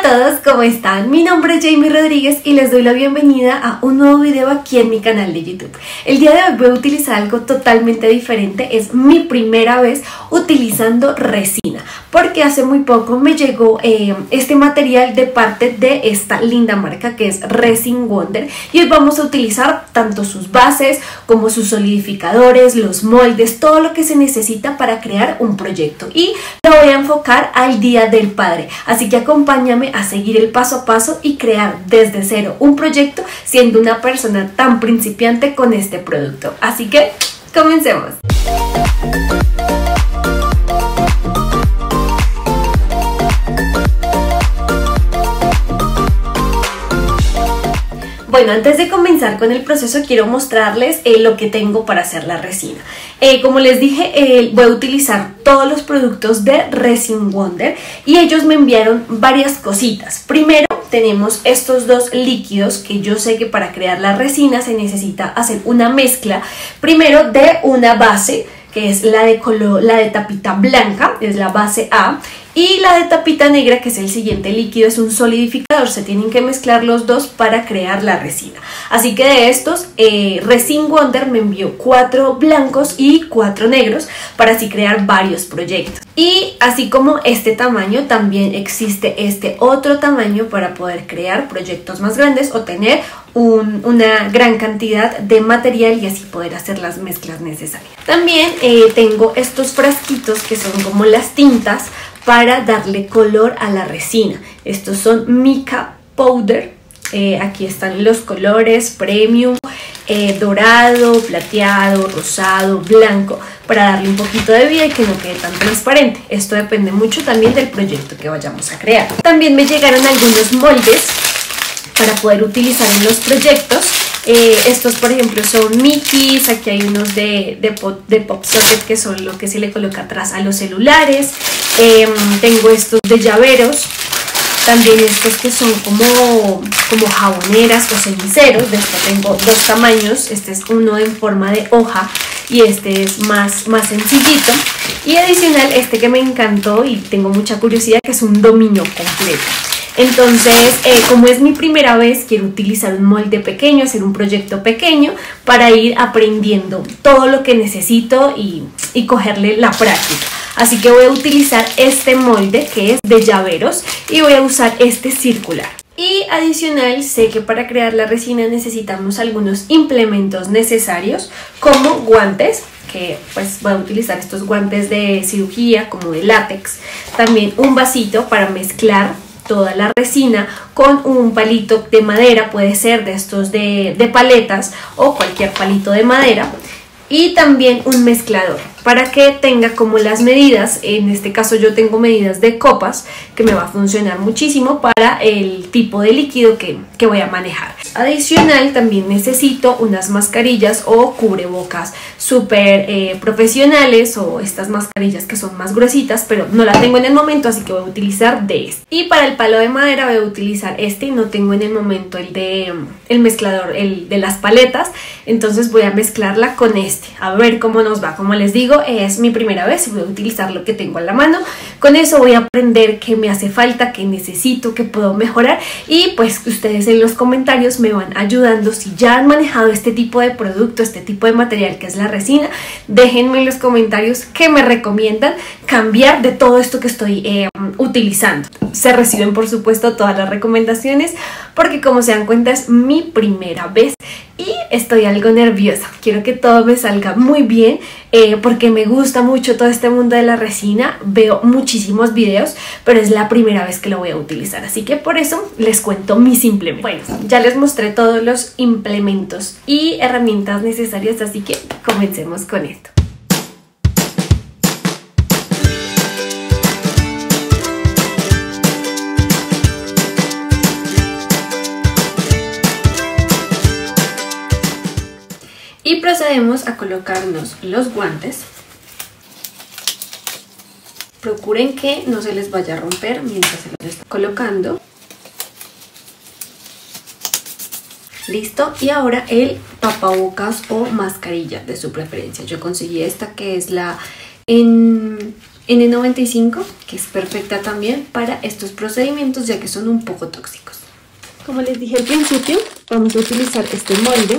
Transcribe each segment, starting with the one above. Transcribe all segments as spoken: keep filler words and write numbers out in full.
a todos, ¿cómo están? Mi nombre es Jamie Rodríguez y les doy la bienvenida a un nuevo video aquí en mi canal de YouTube. El día de hoy voy a utilizar algo totalmente diferente, es mi primera vez utilizando resina, porque hace muy poco me llegó eh, este material de parte de esta linda marca que es Resin Wonder, y hoy vamos a utilizar tanto sus bases como sus solidificadores, los moldes, todo lo que se necesita para crear un proyecto, y lo voy a enfocar al Día del Padre, así que acompáñame a seguir el paso a paso y crear desde cero un proyecto siendo una persona tan principiante con este producto. Así que comencemos. Bueno, antes de comenzar con el proceso quiero mostrarles eh, lo que tengo para hacer la resina. Eh, como les dije, eh, voy a utilizar todos los productos de Resin Wonder y ellos me enviaron varias cositas. Primero tenemos estos dos líquidos que yo sé que para crear la resina se necesita hacer una mezcla primero de una base que es la de color, la de tapita blanca, es la base A, y la de tapita negra, que es el siguiente líquido, es un solidificador. Se tienen que mezclar los dos para crear la resina. Así que de estos, eh, Resin Wonder me envió cuatro blancos y cuatro negros para así crear varios proyectos. Y así como este tamaño, también existe este otro tamaño para poder crear proyectos más grandes o tener un, una gran cantidad de material y así poder hacer las mezclas necesarias. También eh, tengo estos frasquitos que son como las tintas para darle color a la resina. Estos son Mica Powder. Eh, aquí están los colores premium, eh, dorado, plateado, rosado, blanco, para darle un poquito de vida y que no quede tan transparente. Esto depende mucho también del proyecto que vayamos a crear. También me llegaron algunos moldes para poder utilizar en los proyectos. Eh, estos por ejemplo son Mickeys, aquí hay unos de, de, pop, de pop socket que son lo que se le coloca atrás a los celulares. Eh, tengo estos de llaveros, también estos que son como, como jaboneras o ceniceros. De esto tengo dos tamaños, este es uno en forma de hoja y este es más, más sencillito. Y adicional este que me encantó y tengo mucha curiosidad, que es un dominó completo. Entonces, eh, como es mi primera vez, quiero utilizar un molde pequeño, hacer un proyecto pequeño para ir aprendiendo todo lo que necesito y, y cogerle la práctica. Así que voy a utilizar este molde que es de llaveros y voy a usar este circular. Y adicional, sé que para crear la resina necesitamos algunos implementos necesarios como guantes, que pues voy a utilizar estos guantes de cirugía como de látex. También un vasito para mezclar toda la resina con un palito de madera, puede ser de estos de, de paletas o cualquier palito de madera, y también un mezclador para que tenga como las medidas. En este caso yo tengo medidas de copas que me va a funcionar muchísimo para el tipo de líquido que, que voy a manejar. Adicional también necesito unas mascarillas o cubrebocas súper eh, profesionales, o estas mascarillas que son más gruesitas, pero no la tengo en el momento, así que voy a utilizar de este. Y para el palo de madera voy a utilizar este, no tengo en el momento el de el mezclador, el de las paletas, entonces voy a mezclarla con este, a ver cómo nos va. Como les digo, es mi primera vez y voy a utilizar lo que tengo a la mano. Con eso voy a aprender qué me hace falta, qué necesito, qué puedo mejorar, y pues ustedes en los comentarios me van ayudando. Si ya han manejado este tipo de producto, este tipo de material que es la resina, déjenme en los comentarios qué me recomiendan cambiar de todo esto que estoy eh, utilizando. Se reciben por supuesto todas las recomendaciones, porque como se dan cuenta es mi primera vez y estoy algo nerviosa. Quiero que todo me salga muy bien eh, porque me gusta mucho todo este mundo de la resina. Veo muchísimos videos, pero es la primera vez que lo voy a utilizar, así que por eso les cuento mis implementos. Bueno, ya les mostré todos los implementos y herramientas necesarias, así que comencemos con esto. Y procedemos a colocarnos los guantes. Procuren que no se les vaya a romper mientras se los está colocando. Listo, y ahora el tapabocas o mascarilla de su preferencia. Yo conseguí esta que es la en ene noventa y cinco, que es perfecta también para estos procedimientos ya que son un poco tóxicos. Como les dije al principio, vamos a utilizar este molde.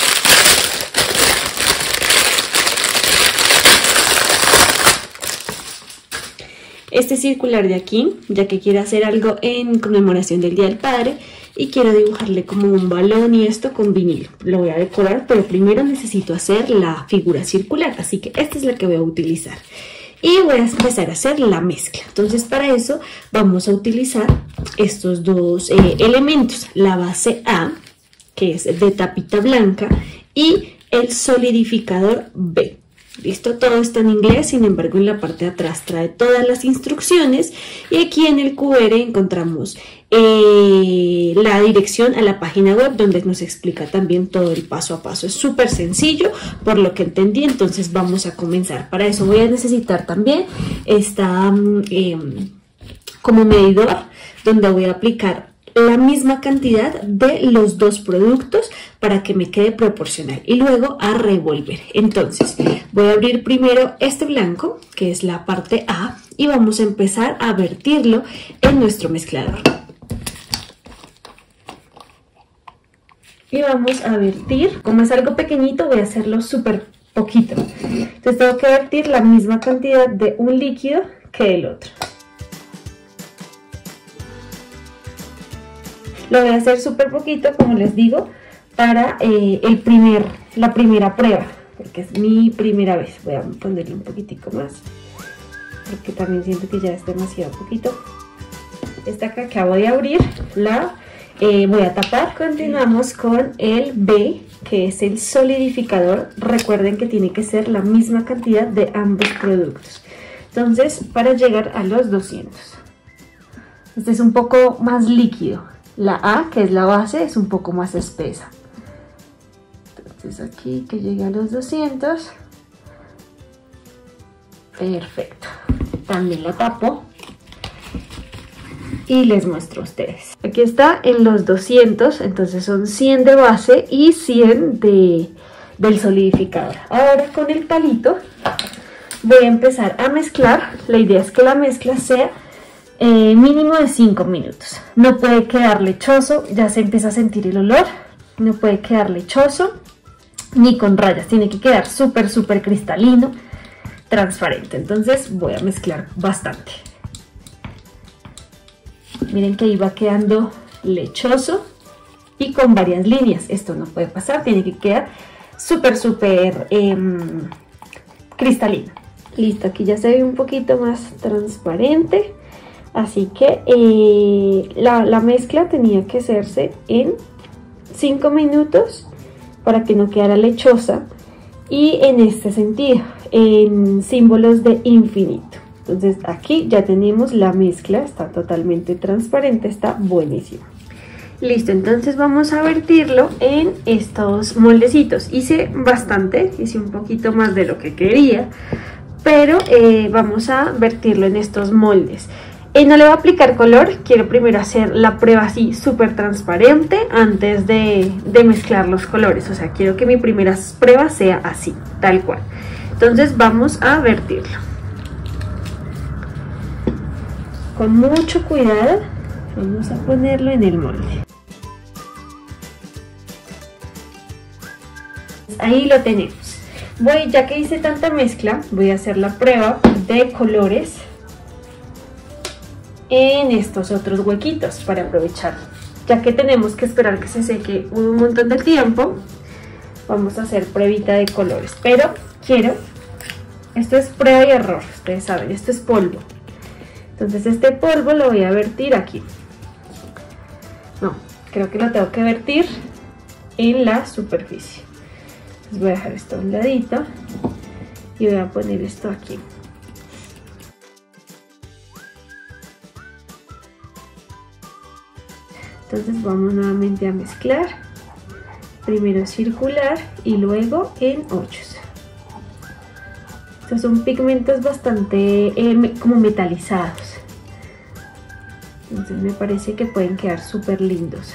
Este circular de aquí, ya que quiero hacer algo en conmemoración del Día del Padre y quiero dibujarle como un balón y esto con vinilo. Lo voy a decorar, pero primero necesito hacer la figura circular, así que esta es la que voy a utilizar. Y voy a empezar a hacer la mezcla. Entonces para eso vamos a utilizar estos dos eh, elementos, la base A, que es de tapita blanca, y el solidificador B. Listo, todo está en inglés, sin embargo en la parte de atrás trae todas las instrucciones y aquí en el cu erre encontramos eh, la dirección a la página web donde nos explica también todo el paso a paso. Es súper sencillo por lo que entendí, entonces vamos a comenzar. Para eso voy a necesitar también esta eh, como medidor donde voy a aplicar la misma cantidad de los dos productos para que me quede proporcional y luego a revolver. Entonces voy a abrir primero este blanco, que es la parte A, y vamos a empezar a vertirlo en nuestro mezclador. Y vamos a vertir, como es algo pequeñito voy a hacerlo súper poquito. Entonces tengo que vertir la misma cantidad de un líquido que el otro. Lo voy a hacer súper poquito, como les digo, para eh, el primer, la primera prueba, porque es mi primera vez. Voy a ponerle un poquitico más, porque también siento que ya es demasiado poquito. Esta que acabo de abrir, la eh, voy a tapar. Continuamos con el B, que es el solidificador. Recuerden que tiene que ser la misma cantidad de ambos productos. Entonces, para llegar a los doscientos. Este es un poco más líquido. La A, que es la base, es un poco más espesa. Entonces aquí que llegue a los doscientos. Perfecto. También la tapo. Y les muestro a ustedes. Aquí está en los doscientos, entonces son cien de base y cien de, del solidificador. Ahora con el palito voy a empezar a mezclar. La idea es que la mezcla sea Eh, mínimo de cinco minutos. No puede quedar lechoso, ya se empieza a sentir el olor. No puede quedar lechoso ni con rayas, tiene que quedar súper súper cristalino, transparente. Entonces voy a mezclar bastante. Miren que ahí va quedando lechoso y con varias líneas. Esto no puede pasar, tiene que quedar súper súper eh, cristalino. Listo, aquí ya se ve un poquito más transparente. Así que eh, la, la mezcla tenía que hacerse en cinco minutos para que no quedara lechosa y en este sentido, en símbolos de infinito. Entonces aquí ya tenemos la mezcla, está totalmente transparente, está buenísima. Listo, entonces vamos a vertirlo en estos moldecitos. Hice bastante, hice un poquito más de lo que quería, pero eh, vamos a vertirlo en estos moldes. Eh, no le voy a aplicar color, quiero primero hacer la prueba así súper transparente antes de, de mezclar los colores. O sea, quiero que mi primera prueba sea así, tal cual. Entonces vamos a vertirlo. Con mucho cuidado vamos a ponerlo en el molde. Ahí lo tenemos. Voy, ya que hice tanta mezcla, voy a hacer la prueba de colores en estos otros huequitos para aprovecharlo. Ya que tenemos que esperar que se seque un montón de tiempo, vamos a hacer pruebita de colores. Pero quiero, esto es prueba y error, ustedes saben, esto es polvo. Entonces este polvo lo voy a vertir aquí. No, creo que lo tengo que vertir en la superficie. Entonces voy a dejar esto a un ladito y voy a poner esto aquí. Entonces vamos nuevamente a mezclar, primero circular y luego en ochos. Estos son pigmentos bastante eh, como metalizados, entonces me parece que pueden quedar súper lindos.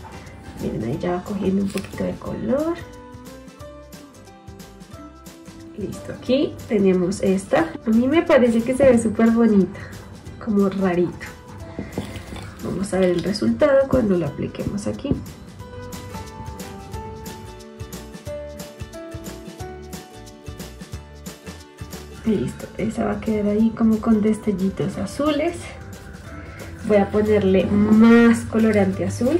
Miren, ahí ya va cogiendo un poquito de color. Listo, aquí tenemos esta. A mí me parece que se ve súper bonita, como rarito. Vamos a ver el resultado cuando lo apliquemos aquí. Listo, esa va a quedar ahí como con destellitos azules. Voy a ponerle más colorante azul.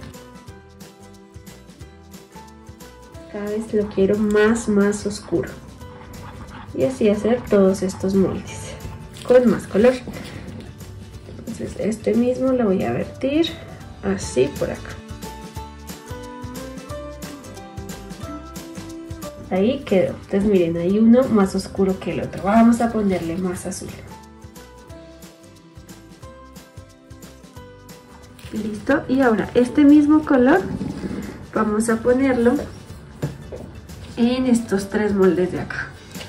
Cada vez lo quiero más, más oscuro. Y así hacer todos estos moldes con más color. Entonces este mismo lo voy a vertir así por acá. Ahí quedó. Entonces miren, hay uno más oscuro que el otro. Vamos a ponerle más azul. Listo. Y ahora este mismo color vamos a ponerlo en estos tres moldes de acá.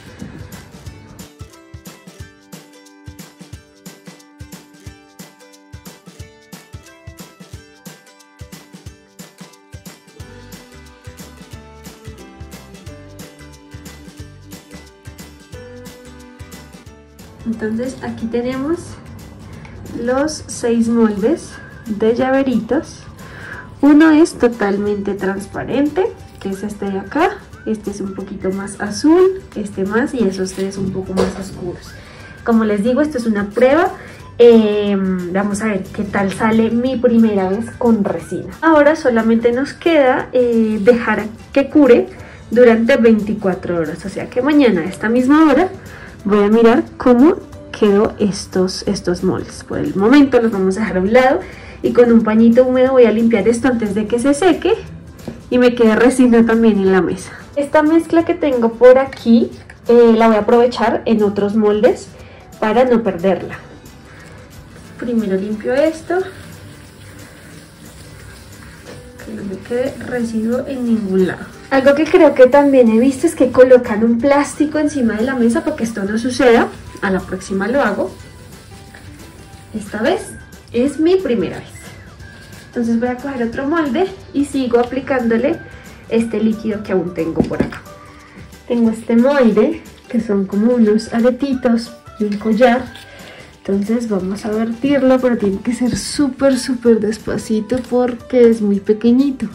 Entonces aquí tenemos los seis moldes de llaveritos. Uno es totalmente transparente, que es este de acá. Este es un poquito más azul, este más, y esos tres un poco más oscuros. Como les digo, esto es una prueba. Eh, vamos a ver qué tal sale mi primera vez con resina. Ahora solamente nos queda eh, dejar que cure durante veinticuatro horas. O sea que mañana a esta misma hora voy a mirar cómo quedó estos, estos moldes. Por el momento los vamos a dejar a un lado y con un pañito húmedo voy a limpiar esto antes de que se seque y me quede resina también en la mesa. Esta mezcla que tengo por aquí eh, la voy a aprovechar en otros moldes para no perderla. Primero limpio esto, que no me quede residuo en ningún lado. Algo que creo que también he visto es que colocan un plástico encima de la mesa para que esto no suceda. A la próxima lo hago. Esta vez es mi primera vez. Entonces voy a coger otro molde y sigo aplicándole este líquido que aún tengo por acá. Tengo este molde que son como unos aretitos y un collar. Entonces vamos a vertirlo, pero tiene que ser súper súper despacito porque es muy pequeñito.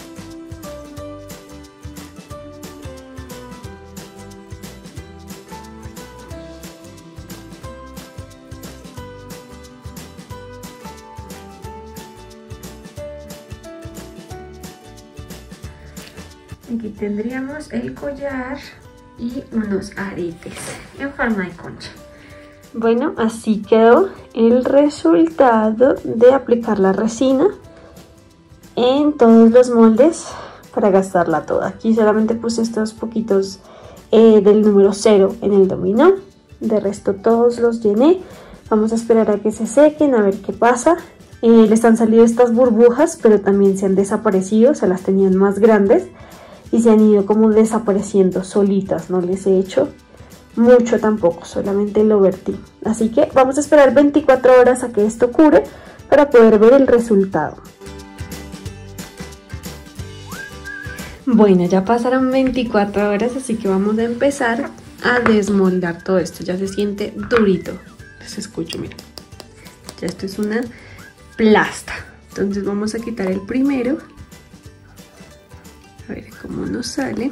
Aquí tendríamos el collar y unos aretes en forma de concha. Bueno, así quedó el resultado de aplicar la resina en todos los moldes para gastarla toda. Aquí solamente puse estos poquitos eh, del número cero en el dominó. De resto todos los llené. Vamos a esperar a que se sequen, a ver qué pasa. Eh, les han salido estas burbujas, pero también se han desaparecido, se las tenían más grandes. Y se han ido como desapareciendo solitas, no les he hecho mucho tampoco, solamente lo vertí. Así que vamos a esperar veinticuatro horas a que esto cure para poder ver el resultado. Bueno, ya pasaron veinticuatro horas, así que vamos a empezar a desmoldar todo esto. Ya se siente durito, les escucho, miren. Ya esto es una plasta. Entonces vamos a quitar el primero. A ver cómo nos sale.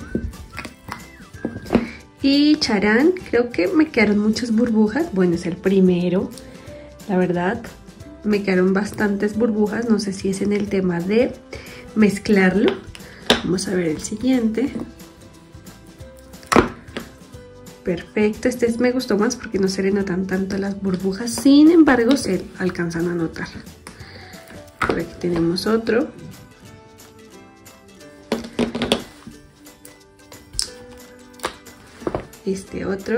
Y charán, creo que me quedaron muchas burbujas. Bueno, es el primero. La verdad, me quedaron bastantes burbujas. No sé si es en el tema de mezclarlo. Vamos a ver el siguiente. Perfecto, este me gustó más porque no se le notan tanto las burbujas. Sin embargo, se alcanzan a notar. Por aquí tenemos otro. Este otro.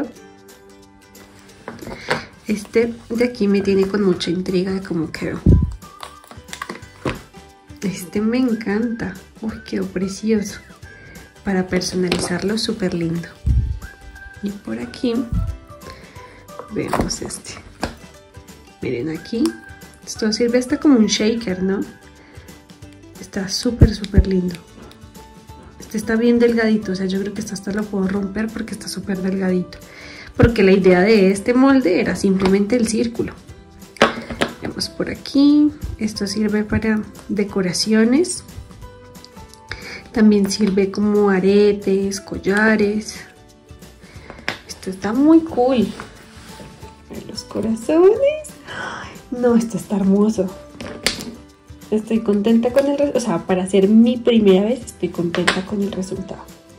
Este de aquí me tiene con mucha intriga de cómo quedó. Este me encanta. Uy, quedó precioso. Para personalizarlo, súper lindo. Y por aquí vemos este. Miren aquí. Esto sirve hasta como un shaker, ¿no? Está súper, súper lindo. Este este está bien delgadito, o sea, yo creo que esto hasta lo puedo romper porque está súper delgadito. Porque la idea de este molde era simplemente el círculo. Vemos por aquí, esto sirve para decoraciones. También sirve como aretes, collares. Esto está muy cool. Los corazones. No, esto está hermoso. Estoy contenta con el resultado. O sea, para hacer mi primera vez, estoy contenta con el resultado.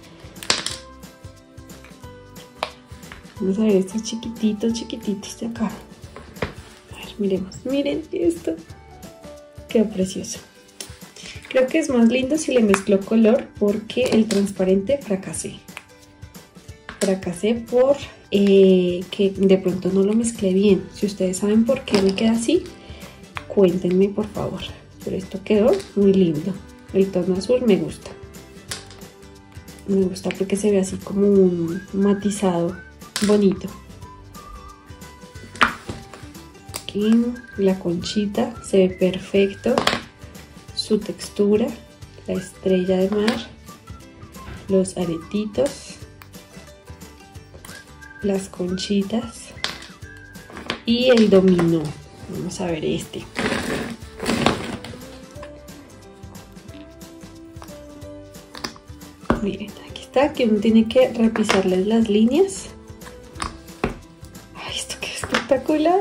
Vamos a ver estos chiquititos, chiquititos de acá. A ver, miremos. Miren esto. Quedó precioso. Creo que es más lindo si le mezclo color porque el transparente fracasé. Fracasé por eh, que de pronto no lo mezclé bien. Si ustedes saben por qué me queda así, cuéntenme por favor. Pero esto quedó muy lindo. El tono azul me gusta. Me gusta porque se ve así como un matizado bonito. Aquí la conchita se ve perfecto. Su textura, la estrella de mar, los aretitos, las conchitas y el dominó. Vamos a ver este. Miren, aquí está, que uno tiene que repisarles las líneas. ¡Ay, esto qué espectacular!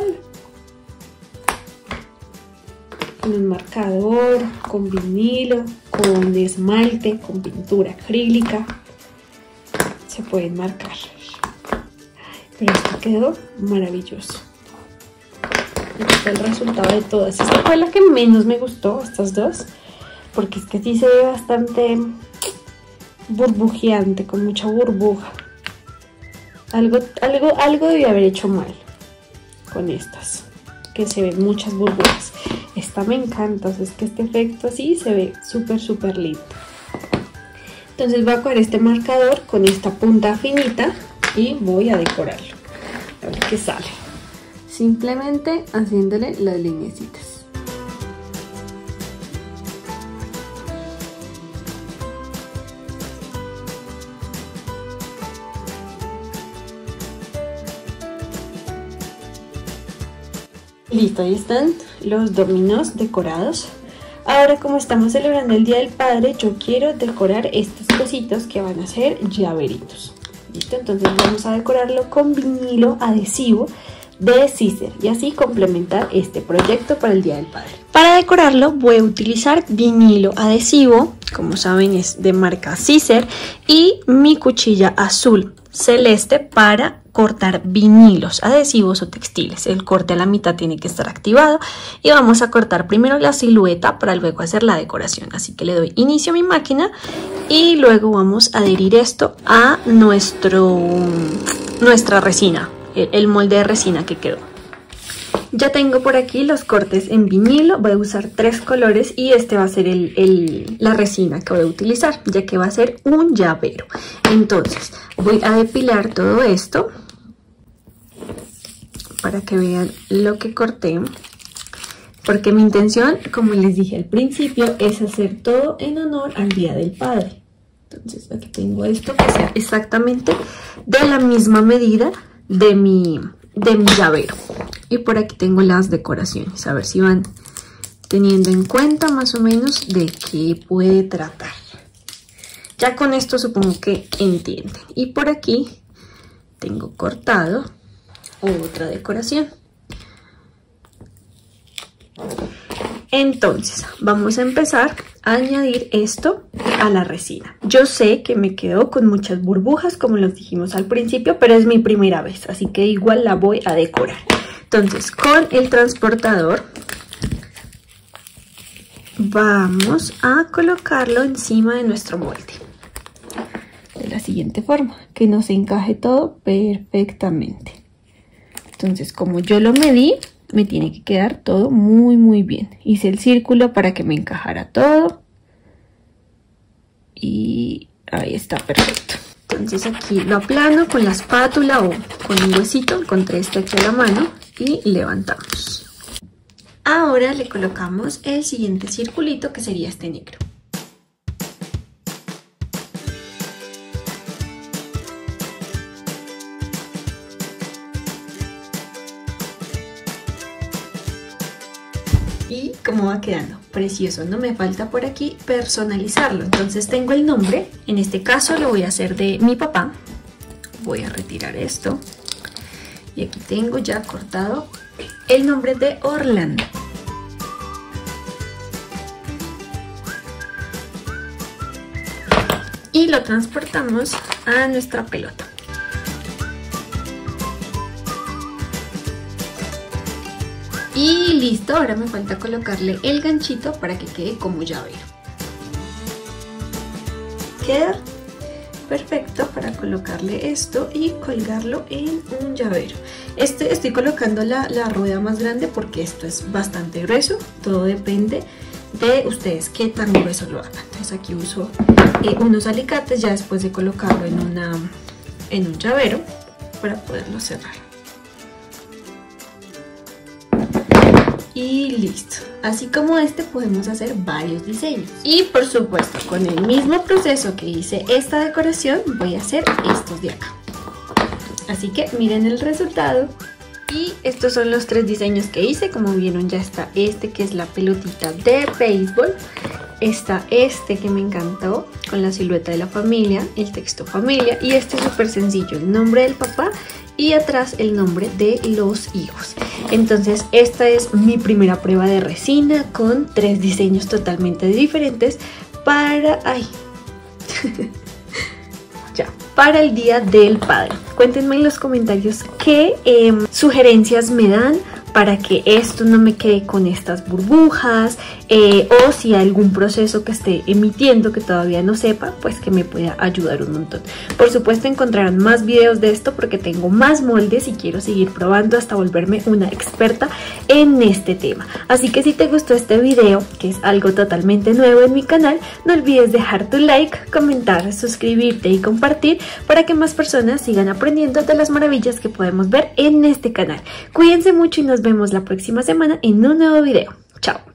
Con un marcador, con vinilo, con esmalte, con pintura acrílica. Se pueden marcar. Pero esto quedó maravilloso. Este es el resultado de todas. Esta fue la que menos me gustó, estas dos. Porque es que sí se ve bastante burbujeante, con mucha burbuja. Algo, algo, algo debí haber hecho mal con estas, que se ven muchas burbujas. Esta me encanta, o sea, es que este efecto así se ve súper súper lindo. Entonces voy a coger este marcador con esta punta finita y voy a decorarlo. A ver qué sale. Simplemente haciéndole las lineecitas. Listo, ahí están los dominos decorados. Ahora, como estamos celebrando el Día del Padre, yo quiero decorar estos cositos que van a ser llaveritos. Listo, entonces vamos a decorarlo con vinilo adhesivo de Siser y así complementar este proyecto para el Día del Padre. Para decorarlo voy a utilizar vinilo adhesivo, como saben es de marca Siser, y mi cuchilla azul celeste para cortar vinilos adhesivos o textiles. El corte a la mitad tiene que estar activado y vamos a cortar primero la silueta para luego hacer la decoración. Así que le doy inicio a mi máquina y luego vamos a adherir esto a nuestro, nuestra resina, el molde de resina que quedó. Ya tengo por aquí los cortes en vinilo, voy a usar tres colores y este va a ser el, el, la resina que voy a utilizar, ya que va a ser un llavero. Entonces voy a depilar todo esto para que vean lo que corté, porque mi intención, como les dije al principio, es hacer todo en honor al Día del Padre. Entonces aquí tengo esto que sea exactamente de la misma medida de mi, de mi llavero. Y por aquí tengo las decoraciones, a ver si van teniendo en cuenta más o menos de qué puede tratar. Ya con esto supongo que entienden. Y por aquí tengo cortado otra decoración. Entonces vamos a empezar a añadir esto a la resina. Yo sé que me quedó con muchas burbujas como los dijimos al principio, pero es mi primera vez, así que igual la voy a decorar. Entonces con el transportador vamos a colocarlo encima de nuestro molde de la siguiente forma, que nos encaje todo perfectamente. Entonces, como yo lo medí, me tiene que quedar todo muy muy bien. Hice el círculo para que me encajara todo y ahí está, perfecto. Entonces aquí lo aplano con la espátula o con un huesito, encontré este aquí a la mano y levantamos. Ahora le colocamos el siguiente circulito, que sería este negro. cómo va quedando. Precioso, no me falta por aquí personalizarlo. Entonces tengo el nombre, en este caso lo voy a hacer de mi papá. Voy a retirar esto y aquí tengo ya cortado el nombre de Orlando. Y lo transportamos a nuestra pelota. Y listo, ahora me falta colocarle el ganchito para que quede como llavero. Queda perfecto para colocarle esto y colgarlo en un llavero. Este estoy colocando la, la rueda más grande porque esto es bastante grueso. Todo depende de ustedes qué tan grueso lo hagan. Entonces aquí uso eh, unos alicates ya después de colocarlo en, una, en un llavero para poderlo cerrar. Y listo. Así como este podemos hacer varios diseños. Y por supuesto con el mismo proceso que hice esta decoración voy a hacer estos de acá. Así que miren el resultado. Y estos son los tres diseños que hice. Como vieron ya está este que es la pelotita de béisbol. Está este que me encantó con la silueta de la familia, el texto familia. Y este es súper sencillo, el nombre del papá y atrás el nombre de los hijos. Entonces esta es mi primera prueba de resina con tres diseños totalmente diferentes para... ¡Ay! ya, para el Día del Padre. Cuéntenme en los comentarios qué eh, sugerencias me dan para que esto no me quede con estas burbujas, eh, o si hay algún proceso que esté emitiendo que todavía no sepa, pues que me pueda ayudar un montón. Por supuesto encontrarán más videos de esto porque tengo más moldes y quiero seguir probando hasta volverme una experta en este tema. Así que si te gustó este video, que es algo totalmente nuevo en mi canal, no olvides dejar tu like, comentar, suscribirte y compartir para que más personas sigan aprendiendo de las maravillas que podemos ver en este canal. Cuídense mucho y nos vemos la próxima semana en un nuevo video. Chao.